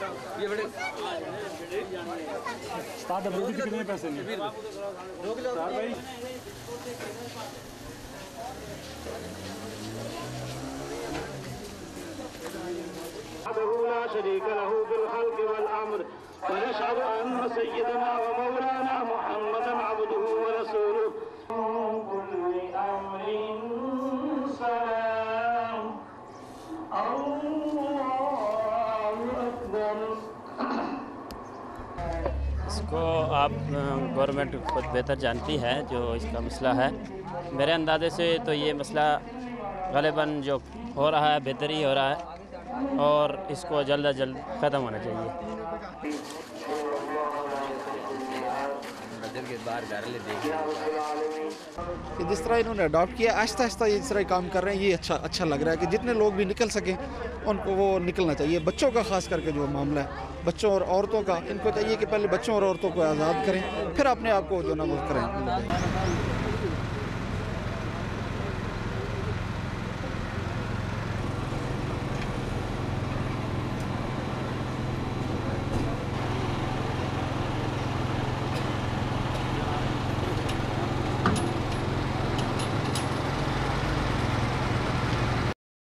Start अभी कितने पैसे नहीं भाई। لا شريك له في الخلق والأمر ونشهد أن سيدنا ومولانا محمدا عبده ورسوله كل أمر سلام الله أكبر। इसको आप गवर्नमेंट खुद बेहतर जानती है जो इसका मसला है। मेरे अंदाजे से तो ये मसला ग़ालिबन जो हो रहा है बेहतर ही हो रहा है और इसको जल्द अज जल्द ख़त्म होना चाहिए। कि जिस तरह इन्होंने अडॉप्ट किया आहिस्ता आहिस्ता ये इस तरह काम कर रहे हैं, ये अच्छा लग रहा है कि जितने लोग भी निकल सकें उनको वो निकलना चाहिए। बच्चों का ख़ास करके जो मामला है, बच्चों और औरतों का, इनको चाहिए कि पहले बच्चों और औरतों को आज़ाद करें, फिर अपने आप को जो ना वो करें।